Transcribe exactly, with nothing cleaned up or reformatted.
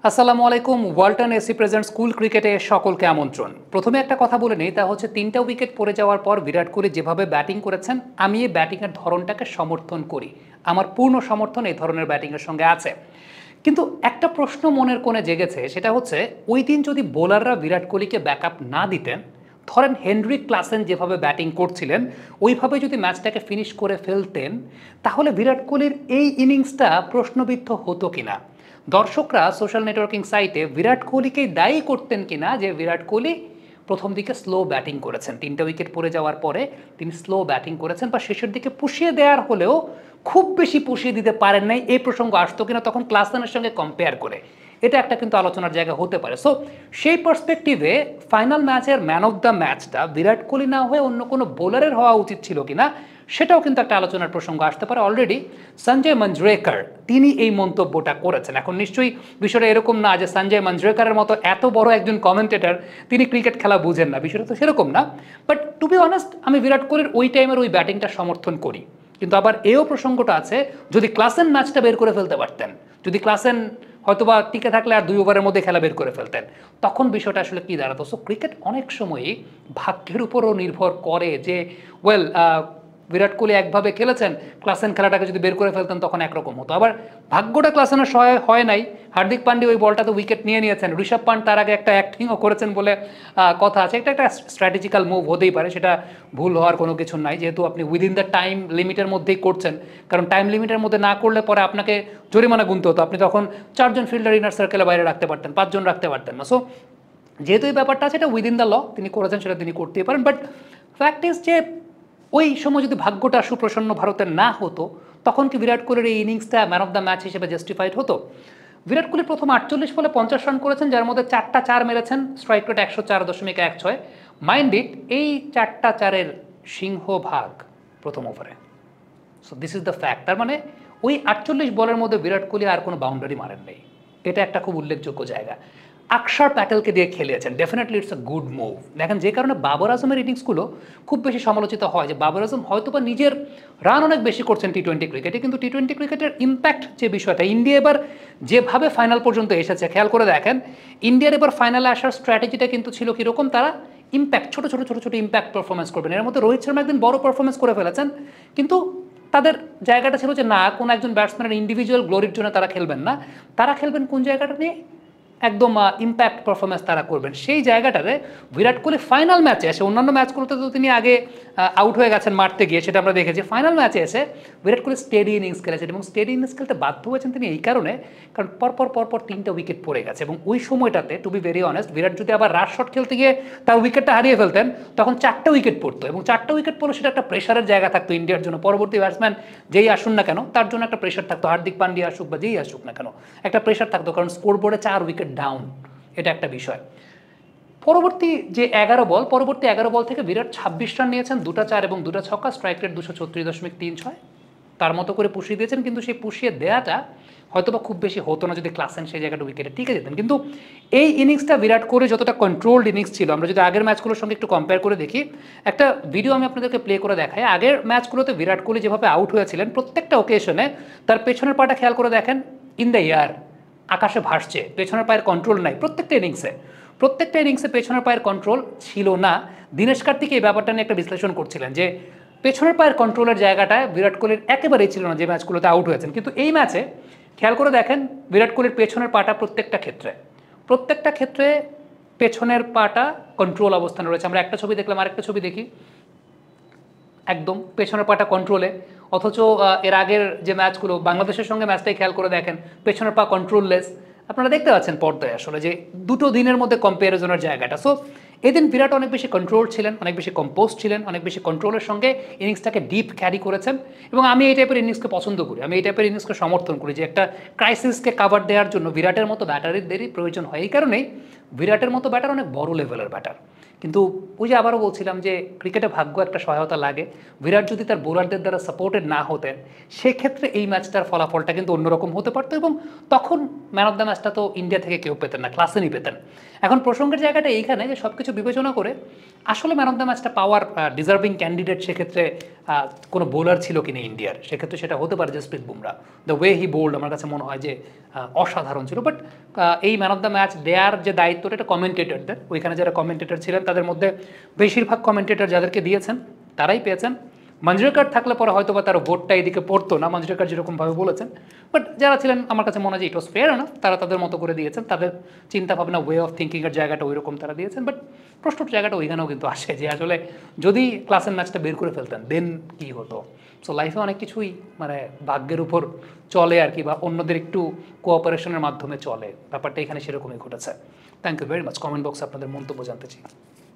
আসসালামু আলাইকুম। Walton AC present school ক্রিকেটে সকলকে আমন্ত্রণ। প্রথমে একটা কথা বলে নেই, তা হচ্ছে তিনটা উইকেট পড়ে যাওয়ার পর বিরাট কোহলি যেভাবে ব্যাটিং করেছেন, আমি এই ব্যাটিংয়ের ধরনটাকে সমর্থন করি। আমার পূর্ণ সমর্থন এই ধরনের ব্যাটিংয়ের সঙ্গে আছে। কিন্তু একটা প্রশ্ন মনের কোণে জেগেছে, সেটা হচ্ছে ওই দিন যদি বোলাররা বিরাট কোহলিকে ব্যাকআপ না দিতেন, ধরেন হেনরিক ক্লাসেন যেভাবে ব্যাটিং করছিলেন ওইভাবে যদি ম্যাচটাকে ফিনিশ করে ফেলতেন, তাহলে বিরাট কোহলির এই ইনিংসটা প্রশ্নবিদ্ধ হতো কিনা, দর্শকরা সোশ্যাল নেটওয়ার্কিং সাইটে বিরাট কোহলিকেই দায়ী করতেন কিনা যে বিরাট কোহলি প্রথম দিকে স্লো ব্যাটিং করেছেন, তিনটা উইকেট পড়ে যাওয়ার পরে তিনি স্লো ব্যাটিং করেছেন, বা শেষের দিকে পুষিয়ে দেওয়ার হলেও খুব বেশি পুষিয়ে দিতে পারেন নাই, এই প্রসঙ্গ আসতো কিনা তখন ক্লাসেনের সঙ্গে কম্পেয়ার করে। এটা একটা কিন্তু আলোচনার জায়গা হতে পারে। সো সেই পার্সপেক্টিভে ফাইনাল ম্যাচের ম্যান অফ দ্য ম্যাচটা বিরাট কোহলি না হয়ে অন্য কোনো বোলারের হওয়া উচিত ছিল কিনা, সেটাও কিন্তু একটা আলোচনার প্রসঙ্গ আসতে পারে। অলরেডি সঞ্জয় মঞ্জরেকর তিনি এই মন্তব্যটা করেছেন। এখন নিশ্চয়ই বিষয়টা এরকম না যে সঞ্জয় মঞ্জরেকরের মতো এত বড় একজন কমেন্টেটর তিনি ক্রিকেট খেলা বুঝেন না, বিষয়টা তো সেরকম না। বাট টু বি অনেস্ট, আমি বিরাট কোহলির ওই টাইমের ওই ব্যাটিংটা সমর্থন করি। কিন্তু আবার এও প্রসঙ্গটা আছে, যদি ক্লাসেন ম্যাচটা বের করে ফেলতে পারতেন, যদি ক্লাসেন হয়তোবা টিকে থাকলে আর দুই ওভারের মধ্যে খেলা বের করে ফেলতেন, তখন বিষয়টা আসলে কী দাঁড়াতো। সো ক্রিকেট অনেক সময়ই ভাগ্যের উপরও নির্ভর করে যে ওয়েল বিরাট কোহলি একভাবে খেলেছেন, ক্লাসেন খেলাটাকে যদি বের করে ফেলতেন তখন একরকম হতো। আবার ভাগ্যটা ক্লাসেনের সহায় হয় নাই, হার্দিক পান্ডে ওই বলটাতে উইকেট নিয়ে নিয়েছেন, ঋষভ পান্ট তার আগে একটা অ্যাক্টিংও করেছেন বলে কথা আছে। একটা একটা স্ট্র্যাটেজিক্যাল মুভ হতেই পারে, সেটা ভুল হওয়ার কোনো কিছু নাই, যেহেতু আপনি উইদিন দ্য টাইম লিমিটের মধ্যেই করছেন। কারণ টাইম লিমিটের মধ্যে না করলে পরে আপনাকে জরিমানা গুনতে হতো, আপনি তখন চারজন ফিল্ডার ইনার সার্কেলে বাইরে রাখতে পারতেন, পাঁচজন রাখতে পারতেন না। সো যেহেতু এই ব্যাপারটা আছে, এটা উইদিন দ্য ল, তিনি করেছেন, সেটা তিনি করতেই পারেন। বাট ফ্যাক্ট ইজ যে ওই সময় যদি ভাগ্যটা সুপ্রসন্ন ভারতের না হতো, তখন কি বিরাট কোহলির এই ইনিংসটা ম্যান অফ দ্য ম্যাচ হিসেবে জাস্টিফাইড হতো? বিরাট কোহলি প্রথম আটচল্লিশ বলে পঞ্চাশ রান করেছেন, যার মধ্যে চারটা চার মেরেছেন, স্ট্রাইক রেট একশো চার দশমিক এক ছয়। মাইন্ড ইট, এই চারটা চারের সিংহভাগ প্রথম ওভারে। So this is the fact. তার মানে ওই আটচল্লিশ বলের মধ্যে বিরাট কোহলি আর কোনো বাউন্ডারি মারেন নেই, এটা একটা খুব উল্লেখযোগ্য জায়গা। আকসার প্যাটেলকে দিয়ে খেলিয়েছেন, definitely it's a good move. দেখেন, যে কারণে বাবর আজমের ইনিংসগুলো খুব বেশি সমালোচিত হয়, যে বাবর আজম হয়তো বা নিজের রান অনেক বেশি করছেন টি টোয়েন্টি ক্রিকেটে, কিন্তু টি টোয়েন্টি ক্রিকেটের ইম্প্যাক্ট যে বিষয়টা, ইন্ডিয়া এবার যেভাবে ফাইনাল পর্যন্ত এসেছে, খেয়াল করে দেখেন ইন্ডিয়ার এবার ফাইনালে আসার স্ট্র্যাটেজিটা কিন্তু ছিল কীরকম, তারা ইম্প্যাক্ট ছোটো ছোটো ছোটো ছোটো ইম্প্যাক্ট পারফরমেন্স করবেন। এর মধ্যে রোহিত শর্মা একদিন বড় পারফরমেন্স করে ফেলেছেন, কিন্তু তাদের জায়গাটা ছিল যে না, কোনো একজন ব্যাটসম্যানের ইন্ডিভিজুয়াল গ্লোরির জন্য তারা খেলবেন না, তারা খেলবেন কোন জায়গাটা নিয়ে, একদম ইম্প্যাক্ট পারফরমেন্স তারা করবেন। সেই জায়গাটাতে বিরাট কোহলি ফাইনাল ম্যাচে এসে, অন্যান্য ম্যাচগুলোতে তো তিনি আগে আউট হয়ে গেছেন মারতে গিয়ে, সেটা আমরা দেখেছি, ফাইনাল ম্যাচে এসে বিরাট কোহলি স্টেডি ইনিংস খেলেছেন, এবং স্টেডি ইনিংস খেলতে বাধ্য হয়েছেন তিনি এই কারণে, কারণ পরপর পরপর তিনটা উইকেট পড়ে গেছে, এবং ওই সময়টাতে to be very honest, Virat যদি আবার রাশ শট খেলতে গিয়ে তার উইকেটটা হারিয়ে ফেলতেন, তখন চারটা উইকেট পড়তো, এবং চারটা উইকেট পড়লে সেটা একটা প্রেশারের জায়গা থাকতো ইন্ডিয়ার জন্য। পরবর্তী ব্যাটসম্যান যেই আসুন না কেন, তার জন্য একটা প্রেশার থাকতো, হার্দিক পান্ডিয়া আসুক বা যেই আসুক না কেন, একটা প্রেশার থাকতো, কারণ স্কোর বোর্ডে চার উইকেট ডাউন, এটা একটা বিষয়। পরবর্তী যে এগারো বল, পরবর্তী এগারো বল থেকে বিরাট ছাব্বিশ রান নিয়েছেন, দুটা চার এবং দুটা ছক্কা, স্ট্রাইক রেট দুশো ছত্রিশ দশমিক তিন ছয়, তার মতো করে পুষিয়ে দিয়েছেন। কিন্তু সেই পুষিয়ে দেওয়াটা হয়তো বা খুব বেশি হতো না যদি ক্লাসেন সেই জায়গাটা উইকেটে টিকে যেতেন। কিন্তু এই ইনিংসটা বিরাট কোহলি যতটা কন্ট্রোলড ইনিংস ছিল, আমরা যদি আগের ম্যাচগুলোর সঙ্গে একটু কম্পেয়ার করে দেখি, একটা ভিডিও আমি আপনাদেরকে প্লে করে দেখাই। আগের ম্যাচগুলোতে বিরাট কোহলি যেভাবে আউট হয়েছিলেন, প্রত্যেকটা ওকেশনে তার পেছনের পাটা খেয়াল করে দেখেন, ইন দ্য এয়ার, আকাশে ভাসছে, পেছনের পায়ের কন্ট্রোল নাই। প্রত্যেকটা ইনিংসে প্রত্যেকটা ইনিংসে পেছনের পায়ের কন্ট্রোল ছিল না। দীনেশ কার্তিক এই ব্যাপারটা নিয়ে একটা বিশ্লেষণ করছিলেন যে পেছনের পায়ের কন্ট্রোলের জায়গাটায় বিরাট কোহলির একেবারেই ছিল না যে ম্যাচগুলোতে আউট হয়েছেন। কিন্তু এই ম্যাচে খেয়াল করে দেখেন, বিরাট কোহলির পেছনের পাটা প্রত্যেকটা ক্ষেত্রে প্রত্যেকটা ক্ষেত্রে পেছনের পাটা কন্ট্রোল অবস্থানে রয়েছে। আমরা একটা ছবি দেখলাম, আরেকটা ছবি দেখি, একদম পেছনের পাটা কন্ট্রোলে। অথচ এর আগের যে ম্যাচগুলো, বাংলাদেশের সঙ্গে ম্যাচটাই খেয়াল করে দেখেন, পেছনের পা কন্ট্রোললেস। আপনারা দেখতে পাচ্ছেন পর্দায় আসলে যে দুটো দিনের মধ্যে কম্প্যারিজনের জায়গাটা। সো এদিন বিরাট অনেক বেশি কন্ট্রোল ছিলেন, অনেক বেশি কম্পোজ ছিলেন, অনেক বেশি কন্ট্রোলের সঙ্গে ইনিংসটাকে ডিপ ক্যারি করেছেন, এবং আমি এই টাইপের ইনিংসকে পছন্দ করি, আমি এই টাইপের ইনিংসকে সমর্থন করি, যে একটা ক্রাইসিসকে কাভার দেওয়ার জন্য বিরাটের মতো ব্যাটারিদেরই প্রয়োজন হয়। এই কারণেই বিরাটের মতো ব্যাটার অনেক বড় লেভেলের ব্যাটার। কিন্তু ওই যে আবারও বলছিলাম যে ক্রিকেটে ভাগ্য একটা সহায়তা লাগে। বিরাট যদি তার বোলারদের দ্বারা সাপোর্টেড না হতেন, সেক্ষেত্রে এই ম্যাচটার ফলাফলটা কিন্তু অন্যরকম হতে পারতো, এবং তখন ম্যান অফ দ্য ম্যাচটা তো ইন্ডিয়া থেকে কেউ পেতেন না, ক্লাসেনই পেতেন। এখন প্রসঙ্গের জায়গাটা এইখানে যে সব কিছু বিবেচনা করে আসলে ম্যান অফ দ্য ম্যাচটা পাওয়ার ডিজার্ভিং ক্যান্ডিডেট সেক্ষেত্রে কোনো বোলার ছিল কিনা ইন্ডিয়ার, সেক্ষেত্রে সেটা হতে পারে Jasprit Bumrah. The way he bowled আমার কাছে মনে হয় যে অসাধারণ ছিল। বাট এই ম্যান অফ দ্য ম্যাচ দেয়ার যে দায়িত্বটা এটা কমেন্টেটরদের, ওইখানে যারা কমেন্টেটর ছিলেন তাদের মধ্যে বেশিরভাগ কমেন্টেটর যাদেরকে দিয়েছেন তারাই পেয়েছেন। মঞ্জুরেকর থাকলে পরে হয়তো বা তার ভোটটা এদিকে পড়তো না, মঞ্জুরেকর যেরকমভাবে বলেছেন। বাট যারা ছিলেন আমার কাছে মনে হয় যে ইট ওয়াজ ফেয়ার না, তারা তাদের মতো করে দিয়েছেন, তাদের চিন্তাভাবনা ওয়ে অফ থিঙ্কিংয়ের জায়গাটা ওই রকম তারা দিয়েছেন। বাট প্রশ্নর জায়গাটা ওইখানেও কিন্তু আসে যে আসলে যদি ক্লাসের ম্যাচটা বের করে ফেলতেন দেন কী হতো। সো লাইফে অনেক কিছুই মানে ভাগ্যের উপর চলে আর কি, বা অন্যদের একটু কোঅপারেশনের মাধ্যমে চলে, ব্যাপারটা এখানে সেরকমই ঘটেছে। Thank you very much. Comment বক্সে আপনাদের মন্তব্য জানতে চাই।